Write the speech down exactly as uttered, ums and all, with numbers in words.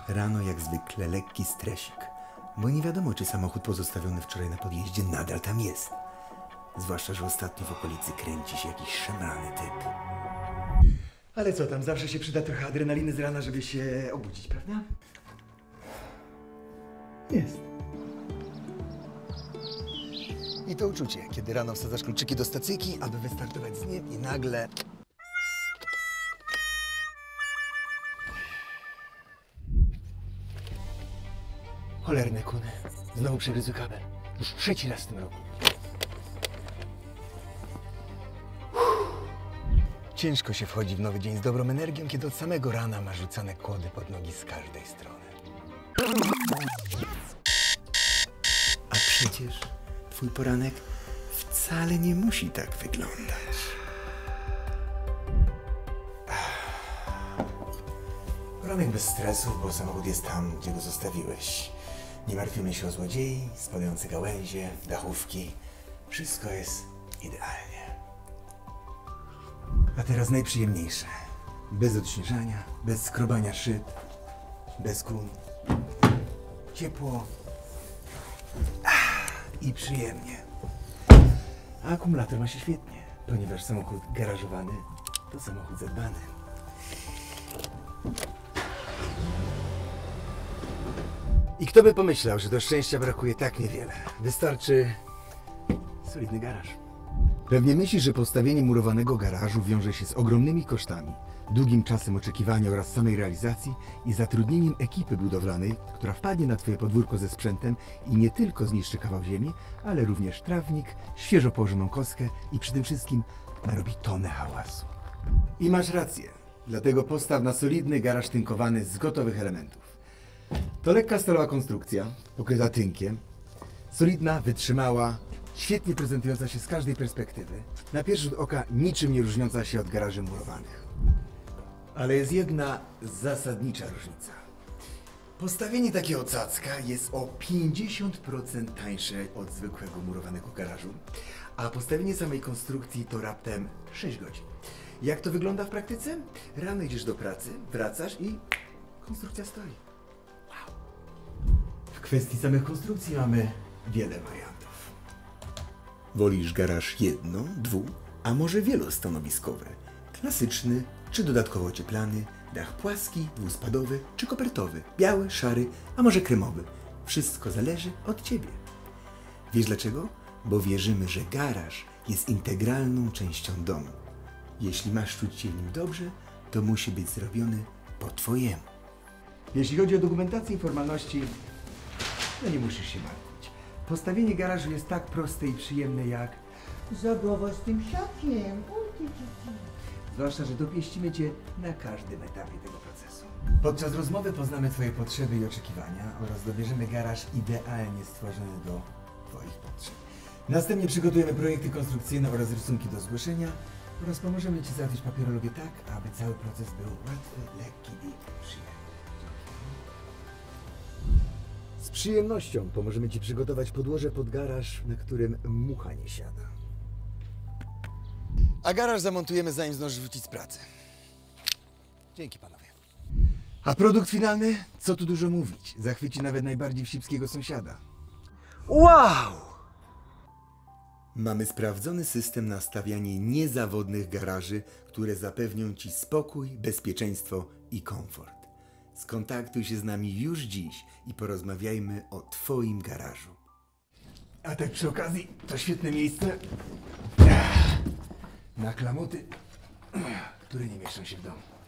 Rano jak zwykle lekki stresik, bo nie wiadomo, czy samochód pozostawiony wczoraj na podjeździe nadal tam jest. Zwłaszcza, że ostatnio w okolicy kręci się jakiś szemrany typ. Ale co tam, zawsze się przyda trochę adrenaliny z rana, żeby się obudzić, prawda? Jest. I to uczucie, kiedy rano wsadzasz kluczyki do stacyjki, aby wystartować z nim i nagle... Cholerne kuny. Znowu przegryzły kabel. Już trzeci raz w tym roku. Ciężko się wchodzi w nowy dzień z dobrą energią, kiedy od samego rana masz rzucane kłody pod nogi z każdej strony. A przecież twój poranek wcale nie musi tak wyglądać. Poranek bez stresu, bo samochód jest tam, gdzie go zostawiłeś. Nie martwimy się o złodziei, spadające gałęzie, dachówki. Wszystko jest idealnie. A teraz najprzyjemniejsze. Bez odśnieżania, bez skrobania szyb, bez kun. Ciepło Ach, i przyjemnie. A akumulator ma się świetnie, ponieważ samochód garażowany to samochód zadbany. I kto by pomyślał, że do szczęścia brakuje tak niewiele. Wystarczy solidny garaż. Pewnie myślisz, że postawienie murowanego garażu wiąże się z ogromnymi kosztami, długim czasem oczekiwania oraz samej realizacji i zatrudnieniem ekipy budowlanej, która wpadnie na twoje podwórko ze sprzętem i nie tylko zniszczy kawał ziemi, ale również trawnik, świeżo położoną kostkę i przy tym wszystkim narobi tonę hałasu. I masz rację, dlatego postaw na solidny garaż tynkowany z gotowych elementów. To lekka stalowa konstrukcja, pokryta tynkiem, solidna, wytrzymała, świetnie prezentująca się z każdej perspektywy, na pierwszy rzut oka niczym nie różniąca się od garaży murowanych. Ale jest jedna zasadnicza różnica. Postawienie takiego cacka jest o pięćdziesiąt procent tańsze od zwykłego murowanego garażu, a postawienie samej konstrukcji to raptem sześć godzin. Jak to wygląda w praktyce? Rano idziesz do pracy, wracasz i konstrukcja stoi. Wow. W kwestii samych konstrukcji mamy wiele wariantów. Wolisz garaż jedno, dwu, a może wielostanowiskowy, klasyczny czy dodatkowo ocieplany, dach płaski, dwuspadowy czy kopertowy, biały, szary, a może kremowy. Wszystko zależy od ciebie. Wiesz dlaczego? Bo wierzymy, że garaż jest integralną częścią domu. Jeśli masz czuć się w nim dobrze, to musi być zrobiony po twojemu. Jeśli chodzi o dokumentację i formalności, no nie musisz się martwić. Postawienie garażu jest tak proste i przyjemne jak... Zabawa z tym siakiem. Zwłaszcza, że dopieścimy cię na każdym etapie tego procesu. Podczas rozmowy poznamy twoje potrzeby i oczekiwania oraz dobierzemy garaż idealnie stworzony do twoich potrzeb. Następnie przygotujemy projekty konstrukcyjne oraz rysunki do zgłoszenia oraz pomożemy ci załatwić papierologię tak, aby cały proces był łatwy, lekki i przyjemny. Z przyjemnością pomożemy ci przygotować podłoże pod garaż, na którym mucha nie siada. A garaż zamontujemy, zanim zdążysz wrócić z pracy. Dzięki, panowie. A produkt finalny? Co tu dużo mówić? Zachwyci nawet najbardziej wsipskiego sąsiada. Wow! Mamy sprawdzony system na stawianie niezawodnych garaży, które zapewnią ci spokój, bezpieczeństwo i komfort. Skontaktuj się z nami już dziś i porozmawiajmy o twoim garażu. A tak przy okazji, to świetne miejsce na klamoty, które nie mieszczą się w domu.